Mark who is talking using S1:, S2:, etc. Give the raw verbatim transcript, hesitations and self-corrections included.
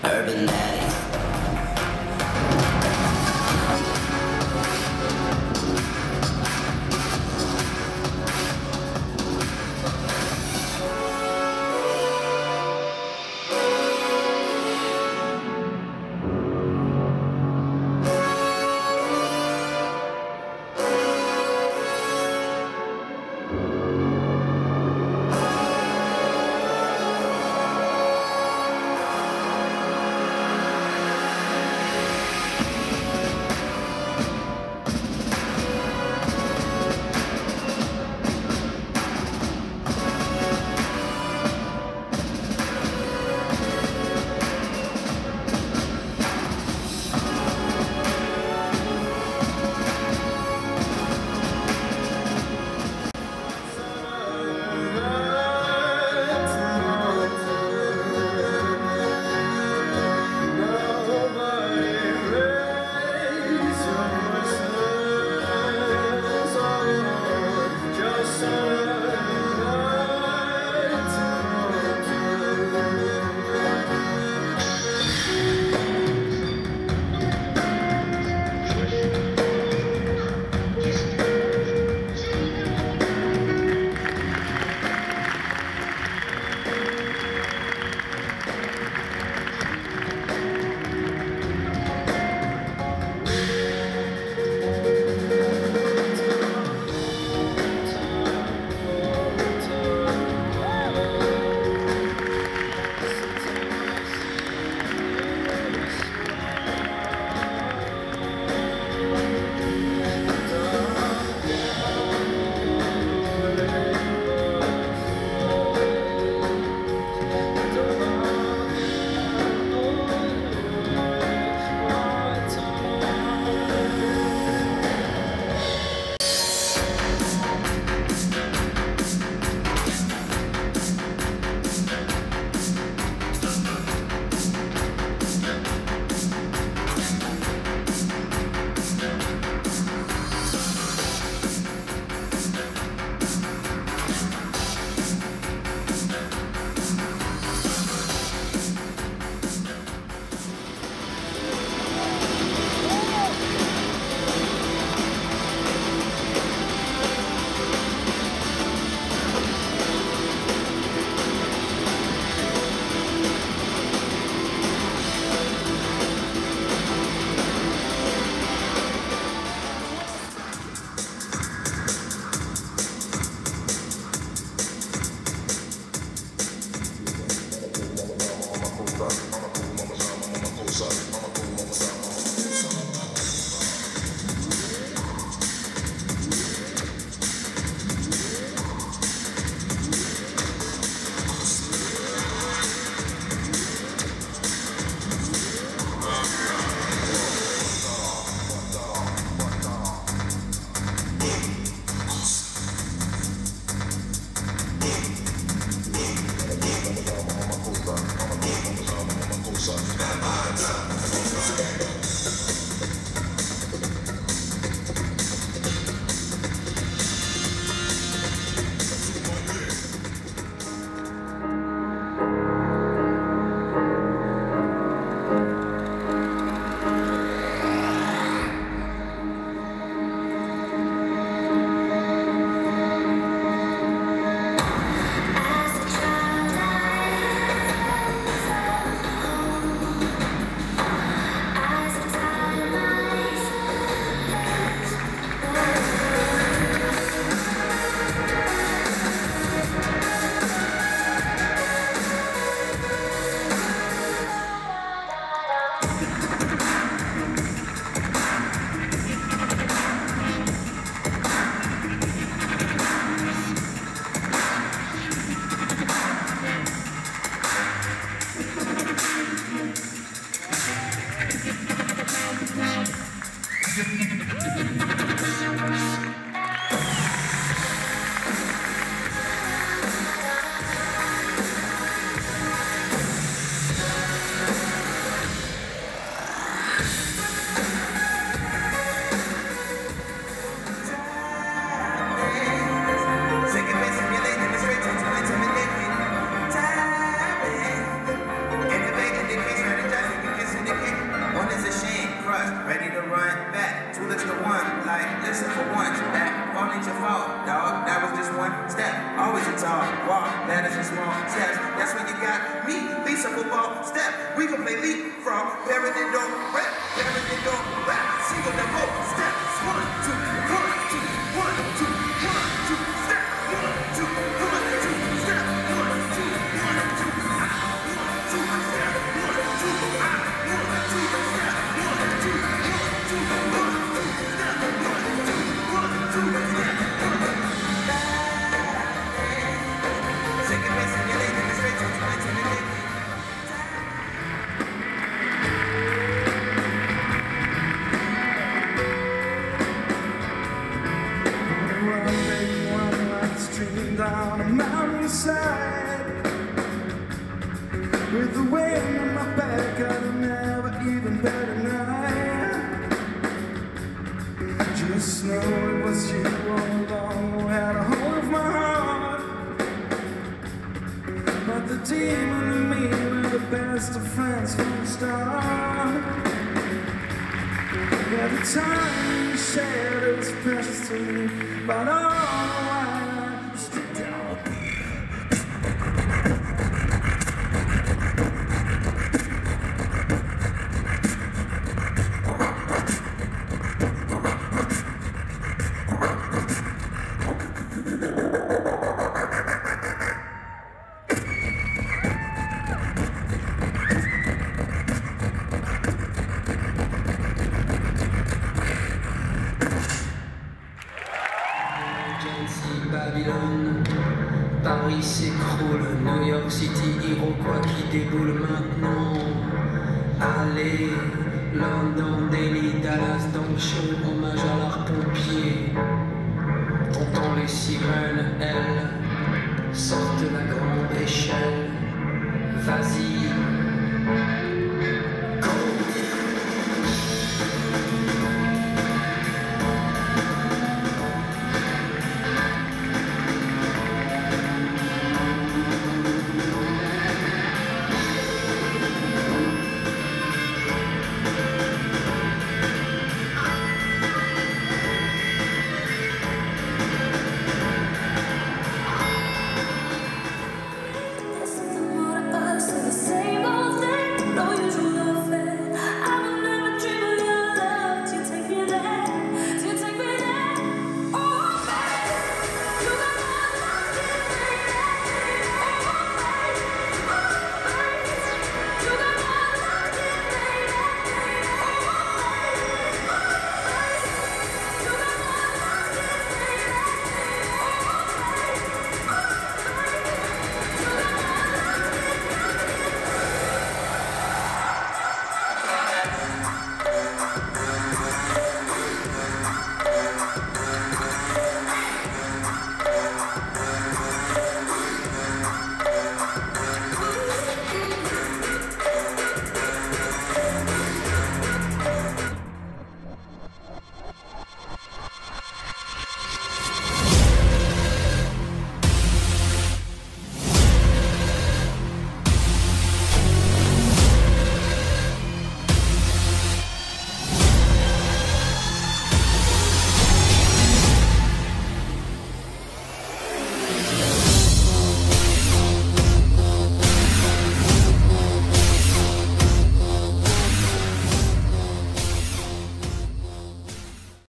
S1: Urban Daddy. got me, Lisa football step. We gon' play leapfrog, parent and don't rap, parent and don't rap. Single the whole step. One, two, one, two, one, two, one, two, step. One, two, one, two, step. One, two, one, two, ah, one, two, step. One, two, ah, one, two, step. One, two, one, two, one, two, step. One, two, one, two, step. Shake it, mess in your leg, and straight to the right to the leg.
S2: Down a mountainside with the wind on my back, I'd never even bet a night. Just know it was you all along who had a hold of my heart. But the demon and me were the best of friends from the start. Yeah, the time you shared was precious to me, but all I
S3: Babylone, Paris s'écroule, New York City, Iroquois qui déboule maintenant. Allez, London, Delhi, Dallas, Dongcho, hommage à l'art pompier. T'entends les sirènes, elles, sortent de la grande échelle. Vas-y.